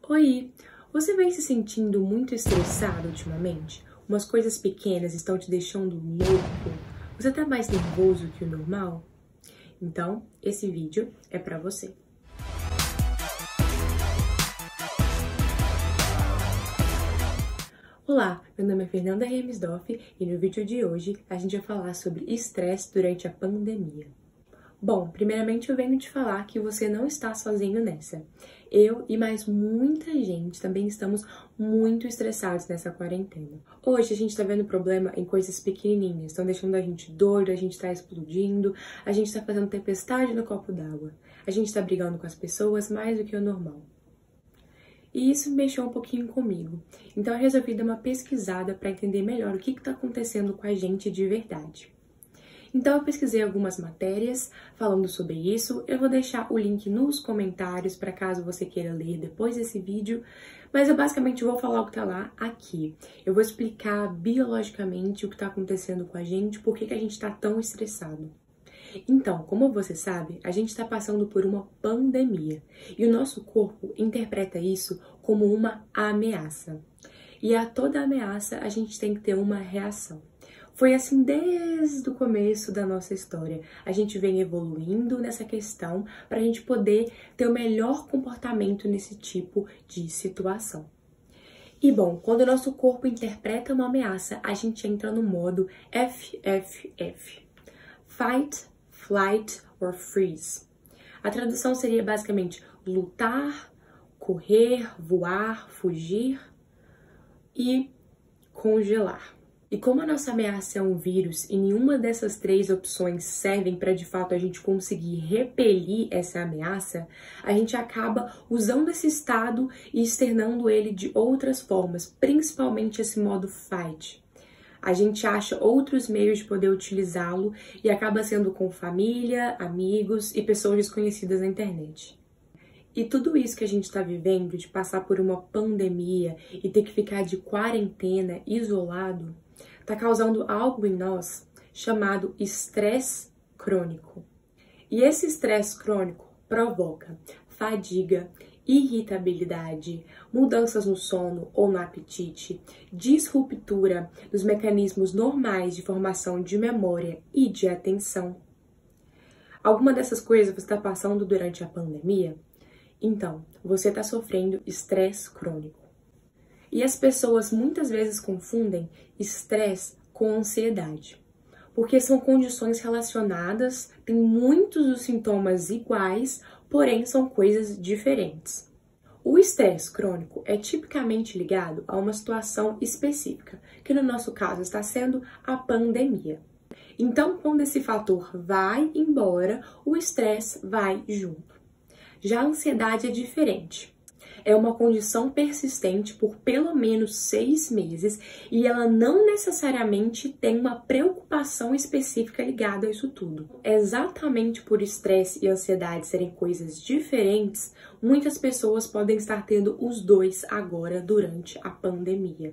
Oi! Você vem se sentindo muito estressado ultimamente? Umas coisas pequenas estão te deixando louco? Você tá mais nervoso que o normal? Então, esse vídeo é pra você. Olá, meu nome é Fernanda Remisdorf e no vídeo de hoje a gente vai falar sobre estresse durante a pandemia. Bom, primeiramente eu venho te falar que você não está sozinho nessa. Eu e mais muita gente também estamos muito estressados nessa quarentena. Hoje a gente tá vendo problema em coisas pequenininhas, estão deixando a gente doido, a gente tá explodindo, a gente tá fazendo tempestade no copo d'água, a gente tá brigando com as pessoas mais do que o normal. E isso mexeu um pouquinho comigo, então eu resolvi dar uma pesquisada para entender melhor o que está acontecendo com a gente de verdade. Então eu pesquisei algumas matérias falando sobre isso, eu vou deixar o link nos comentários para caso você queira ler depois desse vídeo, mas eu basicamente vou falar o que tá lá aqui. Eu vou explicar biologicamente o que está acontecendo com a gente, por que a gente está tão estressado. Então, como você sabe, a gente está passando por uma pandemia e o nosso corpo interpreta isso como uma ameaça. E a toda ameaça a gente tem que ter uma reação. Foi assim desde o começo da nossa história. A gente vem evoluindo nessa questão para a gente poder ter o melhor comportamento nesse tipo de situação. E bom, quando o nosso corpo interpreta uma ameaça, a gente entra no modo FFF. Fight, Flight or Freeze. A tradução seria basicamente lutar, correr, voar, fugir e congelar. E como a nossa ameaça é um vírus e nenhuma dessas três opções servem para de fato a gente conseguir repelir essa ameaça, a gente acaba usando esse estado e externando ele de outras formas, principalmente esse modo fight. A gente acha outros meios de poder utilizá-lo e acaba sendo com família, amigos e pessoas desconhecidas na internet. E tudo isso que a gente está vivendo, de passar por uma pandemia e ter que ficar de quarentena, isolado, está causando algo em nós chamado estresse crônico. E esse estresse crônico provoca fadiga, irritabilidade, mudanças no sono ou no apetite, disruptura dos mecanismos normais de formação de memória e de atenção. Alguma dessas coisas você está passando durante a pandemia? Então, você está sofrendo estresse crônico. E as pessoas muitas vezes confundem estresse com ansiedade, porque são condições relacionadas, têm muitos dos sintomas iguais, porém são coisas diferentes. O estresse crônico é tipicamente ligado a uma situação específica, que no nosso caso está sendo a pandemia. Então, quando esse fator vai embora, o estresse vai junto. Já a ansiedade é diferente. É uma condição persistente por pelo menos 6 meses e ela não necessariamente tem uma preocupação específica ligada a isso tudo. Exatamente por estresse e ansiedade serem coisas diferentes, muitas pessoas podem estar tendo os dois agora durante a pandemia.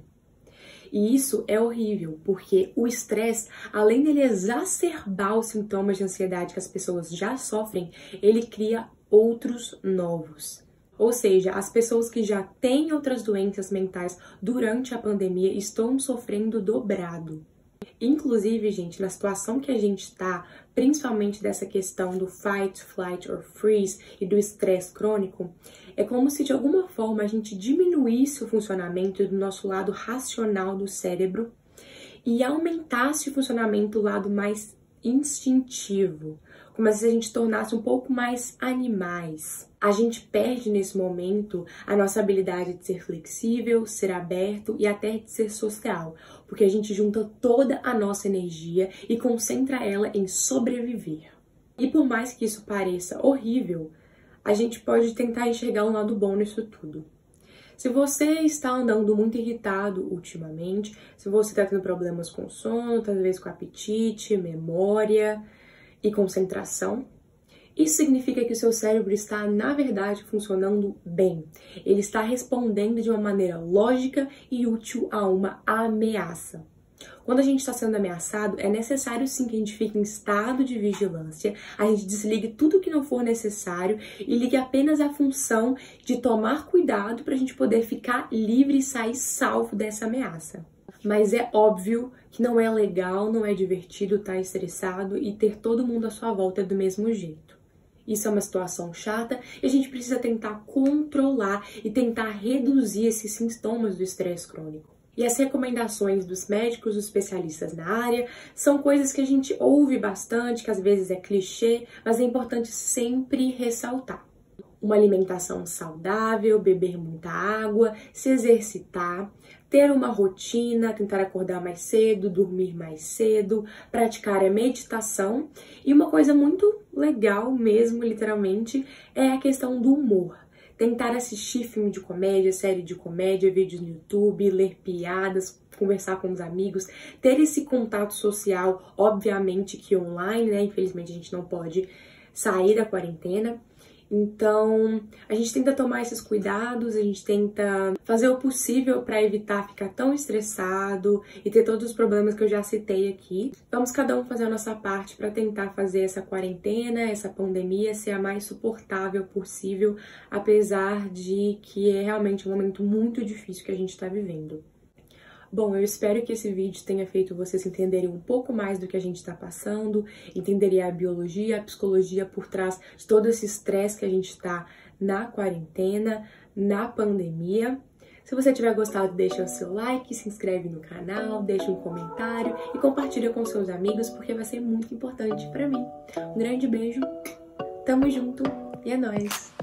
E isso é horrível, porque o estresse, além dele exacerbar os sintomas de ansiedade que as pessoas já sofrem, ele cria outros novos. Ou seja, as pessoas que já têm outras doenças mentais durante a pandemia estão sofrendo dobrado. Inclusive, gente, na situação que a gente está, principalmente dessa questão do fight, flight or freeze e do estresse crônico, é como se de alguma forma a gente diminuísse o funcionamento do nosso lado racional do cérebro e aumentasse o funcionamento do lado mais instintivo, como se a gente tornasse um pouco mais animais. A gente perde nesse momento a nossa habilidade de ser flexível, ser aberto e até de ser social, porque a gente junta toda a nossa energia e concentra ela em sobreviver. E por mais que isso pareça horrível, a gente pode tentar enxergar um lado bom nisso tudo. Se você está andando muito irritado ultimamente, se você está tendo problemas com sono, talvez com apetite, memória e concentração, isso significa que o seu cérebro está, na verdade, funcionando bem. Ele está respondendo de uma maneira lógica e útil a uma ameaça. Quando a gente está sendo ameaçado, é necessário sim que a gente fique em estado de vigilância, a gente desligue tudo que não for necessário e ligue apenas a função de tomar cuidado para a gente poder ficar livre e sair salvo dessa ameaça. Mas é óbvio que não é legal, não é divertido estar estressado e ter todo mundo à sua volta do mesmo jeito. Isso é uma situação chata e a gente precisa tentar controlar e tentar reduzir esses sintomas do estresse crônico. E as recomendações dos médicos, dos especialistas na área, são coisas que a gente ouve bastante, que às vezes é clichê, mas é importante sempre ressaltar. Uma alimentação saudável, beber muita água, se exercitar, ter uma rotina, tentar acordar mais cedo, dormir mais cedo, praticar a meditação. E uma coisa muito legal mesmo, literalmente, é a questão do humor. Tentar assistir filme de comédia, série de comédia, vídeos no YouTube, ler piadas, conversar com os amigos, ter esse contato social, obviamente que online, né? Infelizmente a gente não pode sair da quarentena. Então, a gente tenta tomar esses cuidados, a gente tenta fazer o possível para evitar ficar tão estressado e ter todos os problemas que eu já citei aqui. Vamos cada um fazer a nossa parte para tentar fazer essa quarentena, essa pandemia ser a mais suportável possível, apesar de que é realmente um momento muito difícil que a gente está vivendo. Bom, eu espero que esse vídeo tenha feito vocês entenderem um pouco mais do que a gente está passando, entenderem a biologia, a psicologia por trás de todo esse estresse que a gente está na quarentena, na pandemia. Se você tiver gostado, deixa o seu like, se inscreve no canal, deixa um comentário e compartilha com seus amigos, porque vai ser muito importante para mim. Um grande beijo, tamo junto e é nóis!